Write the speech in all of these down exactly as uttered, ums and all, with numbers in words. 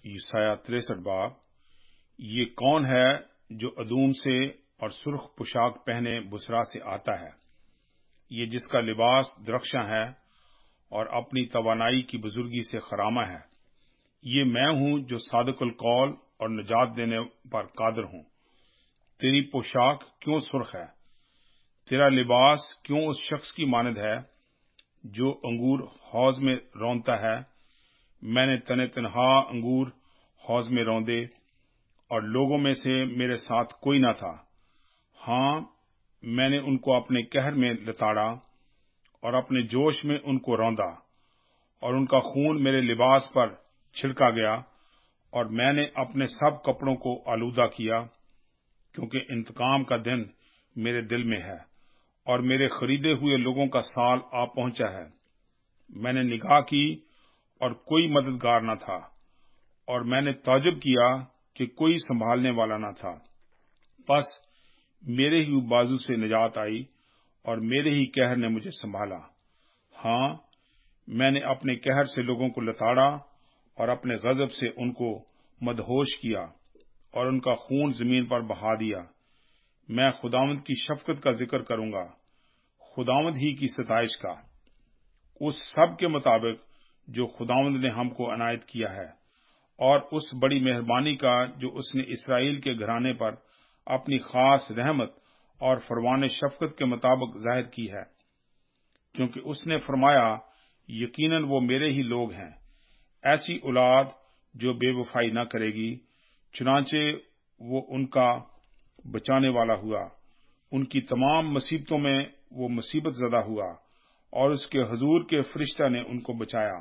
یسایہ तिरसठ बाब। یہ کون ہے جو ادوم سے اور سرخ پوشاک پہنے بسرا سے آتا ہے، یہ جس کا لباس درخشاں ہے اور اپنی توانائی کی بزرگی سے خرامہ ہے؟ یہ میں ہوں جو صادق القول اور نجات دینے پر قادر ہوں۔ تیری پوشاک کیوں سرخ ہے؟ تیرا لباس کیوں اس شخص کی مانند ہے جو انگور حوض میں رونتا ہے؟ میں نے تن تنہا انگور حوض میں روندے اور لوگوں میں سے میرے ساتھ کوئی نہ تھا۔ ہاں، میں نے ان کو اپنے قہر میں لتاڑا اور اپنے جوش میں ان کو روندا، اور ان کا خون میرے لباس پر چھڑکا گیا، اور میں نے اپنے سب کپڑوں کو آلودہ کیا، کیونکہ انتقام کا دن میرے دل میں ہے اور میرے خریدے ہوئے لوگوں کا سال آ پہنچا ہے۔ میں نے نگاہ کی اور کوئی مددگار نہ تھا، اور میں نے تعجب کیا کہ کوئی سنبھالنے والا نہ تھا۔ پس میرے ہی بازو سے نجات آئی اور میرے ہی قہر نے مجھے سنبھالا۔ ہاں، میں نے اپنے قہر سے لوگوں کو لتاڑا اور اپنے غضب سے ان کو مدہوش کیا اور ان کا خون زمین پر بہا دیا۔ میں خداوند کی شفقت کا ذکر کروں گا، خداوند ہی کی ستائش کا، اس سب کے مطابق جو خداوند نے ہم کو عنایت کیا ہے، اور اس بڑی مہربانی کا جو اس نے اسرائیل کے گھرانے پر اپنی خاص رحمت اور فرمان شفقت کے مطابق ظاہر کی ہے، کیونکہ اس نے فرمایا یقیناً وہ میرے ہی لوگ ہیں، ایسی اولاد جو بے وفائی نہ کرے گی۔ چنانچہ وہ ان کا بچانے والا ہوا، ان کی تمام مصیبتوں میں وہ مصیبت زدہ ہوا، اور اس کے حضور کے فرشتہ نے ان کو بچایا۔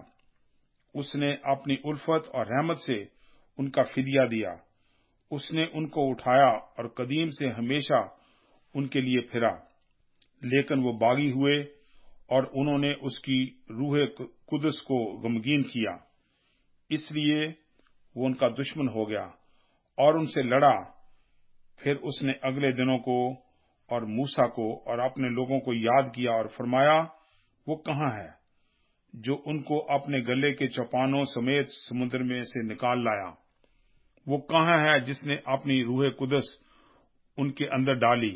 اس نے اپنی الفت اور رحمت سے ان کا فدیہ دیا، اس نے ان کو اٹھایا اور قدیم سے ہمیشہ ان کے لیے پھرا، لیکن وہ باغی ہوئے اور انہوں نے اس کی روح قدس کو غمگین کیا، اس لیے وہ ان کا دشمن ہو گیا اور ان سے لڑا۔ پھر اس نے اگلے دنوں کو اور موسیٰ کو اور اپنے لوگوں کو یاد کیا اور فرمایا، وہ کہاں ہے جو ان کو اپنے گلے کے چوپانوں سمیت سمندر میں سے نکال لایا؟ وہ کہاں ہے جس نے اپنی روح قدس ان کے اندر ڈالی،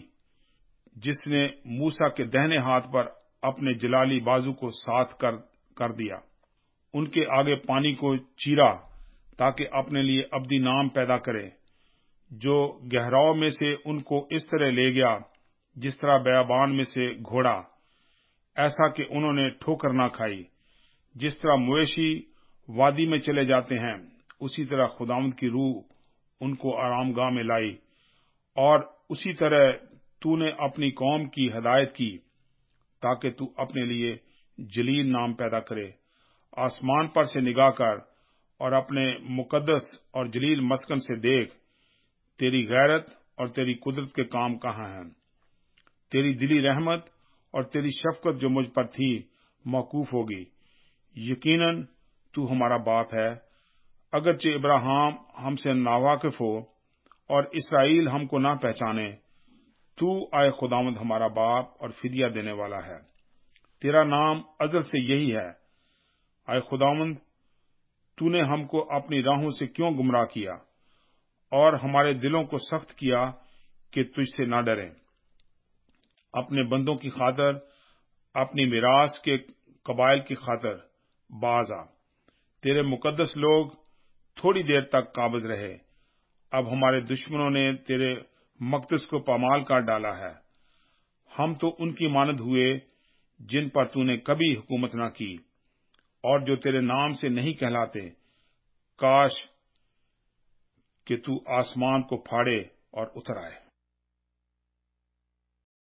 جس نے موسیٰ کے دہنے ہاتھ پر اپنے جلالی بازو کو ساتھ کر کر دیا، ان کے آگے پانی کو چیرا تاکہ اپنے لیے ابدی نام پیدا کرے، جو گہراؤں میں سے ان کو اس طرح لے گیا جس طرح بیابان میں سے گھوڑا، ایسا کہ انہوں نے ٹھوکر نہ کھائی۔ جس طرح مویشی وادی میں چلے جاتے ہیں، اسی طرح خداوند کی روح ان کو آرام گاہ میں لائی، اور اسی طرح تو نے اپنی قوم کی ہدایت کی تاکہ تو اپنے لیے جلیل نام پیدا کرے۔ آسمان پر سے نگاہ کر اور اپنے مقدس اور جلیل مسکن سے دیکھ، تیری غیرت اور تیری قدرت کے کام کہاں ہیں؟ تیری دلی رحمت اور تیری شفقت جو مجھ پر تھی موقوف ہوگی۔ یقیناً تو ہمارا باپ ہے، اگرچہ ابراہیم ہم سے ناواقف ہو اور اسرائیل ہم کو نہ پہچانے، تو آئے خداوند ہمارا باپ اور فدیہ دینے والا ہے۔ تیرا نام ازل سے یہی ہے۔ آئے خداوند، تو نے ہم کو اپنی راہوں سے کیوں گمراہ کیا اور ہمارے دلوں کو سخت کیا کہ تجھ سے نہ ڈریں؟ اپنے بندوں کی خاطر، اپنی میراث کے قبائل کی خاطر باز آ۔ تیرے مقدس لوگ تھوڑی دیر تک قابض رہے، اب ہمارے دشمنوں نے تیرے مقدس کو پامال کر ڈالا ہے۔ ہم تو ان کی مانند ہوئے جن پر تو نے کبھی حکومت نہ کی اور جو تیرے نام سے نہیں کہلاتے۔ کاش کہ تو آسمان کو پھاڑے اور اتر آئے۔